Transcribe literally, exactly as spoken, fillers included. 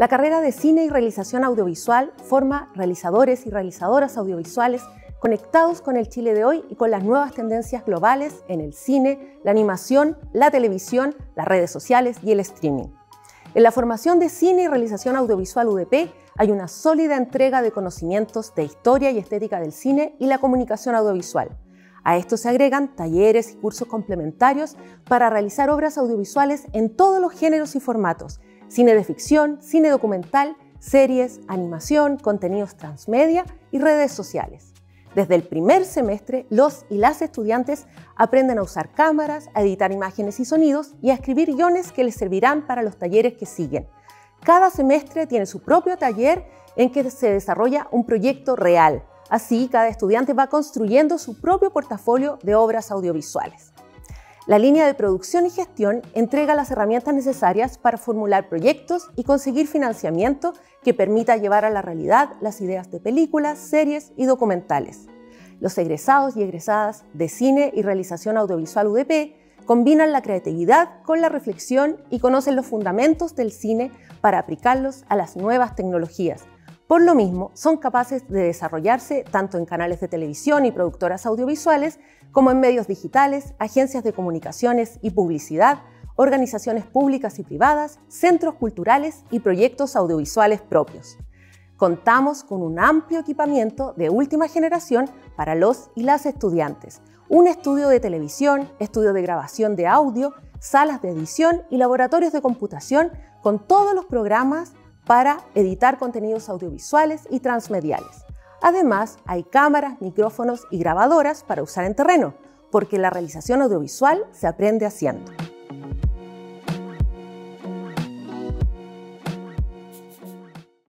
La carrera de Cine y Realización Audiovisual forma realizadores y realizadoras audiovisuales conectados con el Chile de hoy y con las nuevas tendencias globales en el cine, la animación, la televisión, las redes sociales y el streaming. En la formación de Cine y Realización Audiovisual U D P hay una sólida entrega de conocimientos de historia y estética del cine y la comunicación audiovisual. A esto se agregan talleres y cursos complementarios para realizar obras audiovisuales en todos los géneros y formatos: cine de ficción, cine documental, series, animación, contenidos transmedia y redes sociales. Desde el primer semestre, los y las estudiantes aprenden a usar cámaras, a editar imágenes y sonidos y a escribir guiones que les servirán para los talleres que siguen. Cada semestre tiene su propio taller en que se desarrolla un proyecto real. Así, cada estudiante va construyendo su propio portafolio de obras audiovisuales. La línea de producción y gestión entrega las herramientas necesarias para formular proyectos y conseguir financiamiento que permita llevar a la realidad las ideas de películas, series y documentales. Los egresados y egresadas de Cine y Realización Audiovisual U D P combinan la creatividad con la reflexión y conocen los fundamentos del cine para aplicarlos a las nuevas tecnologías. Por lo mismo, son capaces de desarrollarse tanto en canales de televisión y productoras audiovisuales como en medios digitales, agencias de comunicaciones y publicidad, organizaciones públicas y privadas, centros culturales y proyectos audiovisuales propios. Contamos con un amplio equipamiento de última generación para los y las estudiantes, un estudio de televisión, estudio de grabación de audio, salas de edición y laboratorios de computación con todos los programas para editar contenidos audiovisuales y transmediales. Además, hay cámaras, micrófonos y grabadoras para usar en terreno, porque la realización audiovisual se aprende haciendo.